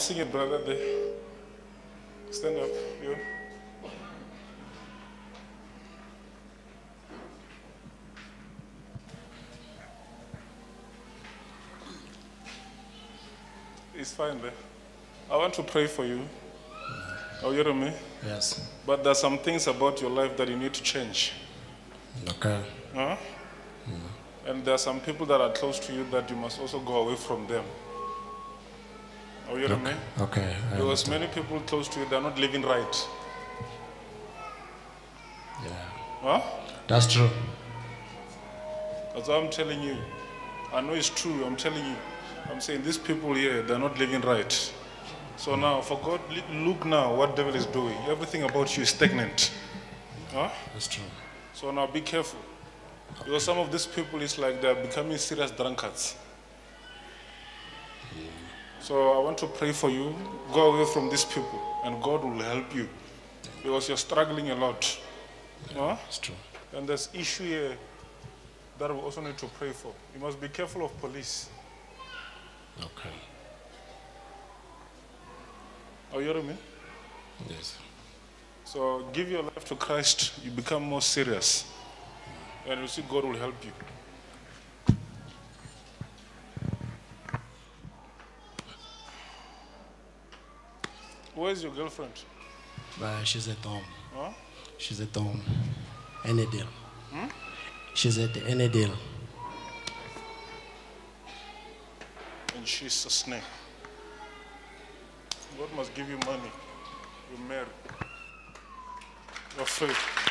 seeing a brother there. Stand up, you. It's fine there. I want to pray for you. Are you hearing me? Yes. But there's some things about your life that you need to change. Okay. Huh? And there are some people that are close to you that you must also go away from them. Are you hearing me? Okay. Because many people close to you, they're not living right. Yeah. Huh? That's true. That's what I'm telling you. I know it's true, I'm telling you. I'm saying these people here, they're not living right. So now, for God, look now what devil is doing. Everything about you is stagnant. Huh? That's true. So now be careful. Because some of these people, it's like they're becoming serious drunkards. So I want to pray for you. Go away from these people and God will help you. Because you're struggling a lot. Huh? That's true. And there's issue here that we also need to pray for. You must be careful of police. Okay. Are you hearing me? Yes. So give your life to Christ, you become more serious. And you see God will help you. Where's your girlfriend? She's at home. Huh? She's at home. Any deal. She's at any deal. And she's a snake. God must give you money. You're married. You're free.